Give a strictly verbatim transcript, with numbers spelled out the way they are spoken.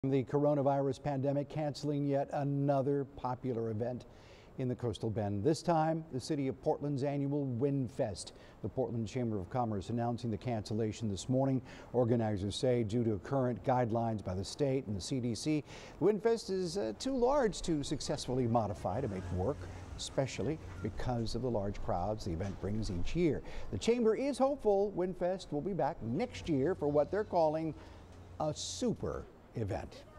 The coronavirus pandemic canceling yet another popular event in the Coastal Bend. This time, the city of Portland's annual WinFest. The Portland Chamber of Commerce announcing the cancellation this morning. Organizers say due to current guidelines by the state and the C D C, the WinFest is uh, too large to successfully modify to make work, especially because of the large crowds the event brings each year. The Chamber is hopeful WinFest will be back next year for what they're calling a super event.